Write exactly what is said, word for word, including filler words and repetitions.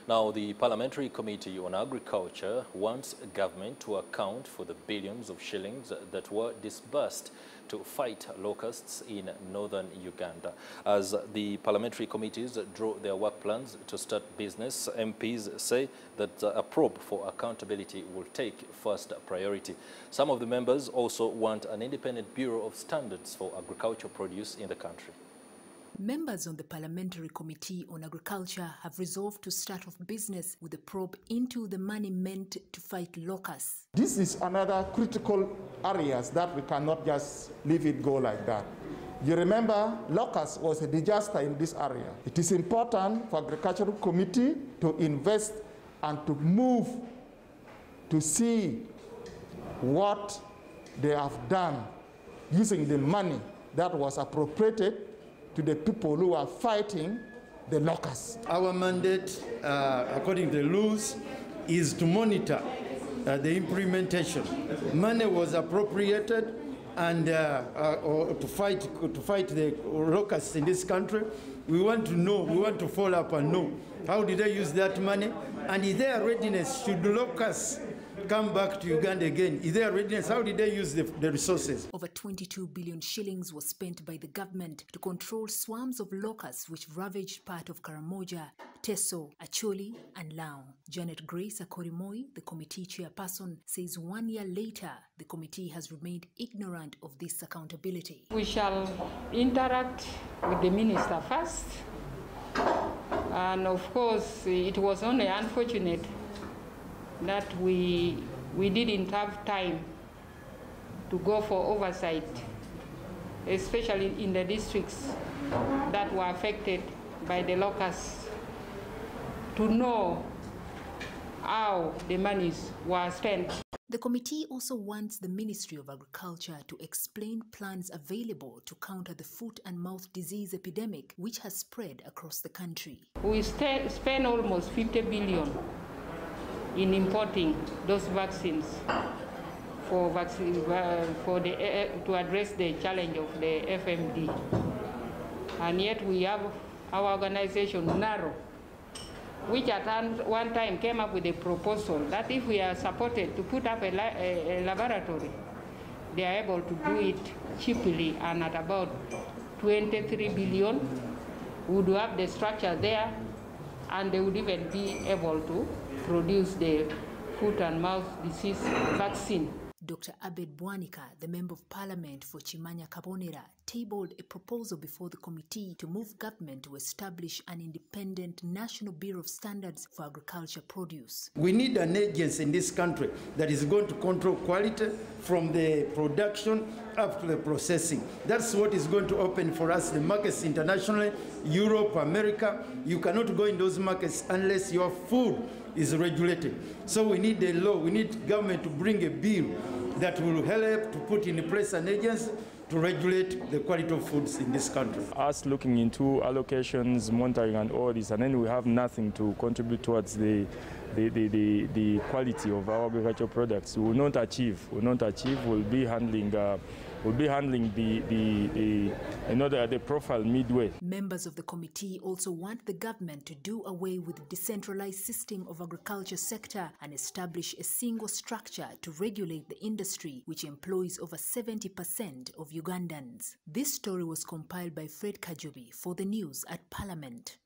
Now, the Parliamentary Committee on Agriculture wants government to account for the billions of shillings that were disbursed to fight locusts in northern Uganda. As the parliamentary committees draw their work plans to start business, M Ps say that a probe for accountability will take first priority. Some of the members also want an independent Bureau of Standards for agricultural produce in the country. Members on the Parliamentary Committee on Agriculture have resolved to start off business with a probe into the money meant to fight locusts. This is another critical areas that we cannot just leave it go like that. You remember, locust was a disaster in this area. It is important for Agricultural Committee to invest and to move to see what they have done using the money that was appropriated to the people who are fighting the locusts. Our mandate, uh, according to the rules, is to monitor uh, the implementation. Money was appropriated and uh, uh, or to fight to fight the locusts in this country. We want to know, we want to follow up and know how did they use that money, and is there readiness should the locusts come back to Uganda again? Is there readiness? How did they use the, the resources? Over twenty-two billion shillings was spent by the government to control swarms of locusts which ravaged part of Karamoja, Teso, Acholi and Lao. Janet Grace Akorimoi, the committee chairperson, says one year later the committee has remained ignorant of this accountability. We shall interact with the minister first, and of course it was only unfortunate that we we didn't have time to go for oversight, especially in the districts that were affected by the locusts, to know how the monies were spent. The committee also wants the Ministry of Agriculture to explain plans available to counter the foot and mouth disease epidemic which has spread across the country. We spend almost fifty billion in importing those vaccines for vaccine, uh, for the uh, to address the challenge of the F M D, and yet we have our organization NARO, which at one time came up with a proposal that if we are supported to put up a, la a, a laboratory, they are able to do it cheaply and at about twenty-three billion, would have the structure there, and they would even be able to produce the foot and mouth disease vaccine. Doctor Abed Bwanika, the Member of Parliament for Chimanya Kabonera, tabled a proposal before the committee to move government to establish an independent National Bureau of Standards for agriculture produce. We need an agency in this country that is going to control quality from the production up to the processing. That's what is going to open for us the markets internationally, Europe, America. You cannot go in those markets unless your food is regulated. So we need a law, we need government to bring a bill that will help to put in place an agency to regulate the quality of foods in this country. Us looking into allocations, monitoring and all this, and then we have nothing to contribute towards the the, the, the, the quality of our agricultural products. We will not achieve, we will not achieve, we'll be handling uh, We'll be handling the, the, the, you know, the, the profile midway. Members of the committee also want the government to do away with the decentralized system of agriculture sector and establish a single structure to regulate the industry, which employs over seventy percent of Ugandans. This story was compiled by Fred Kajubi for the news at Parliament.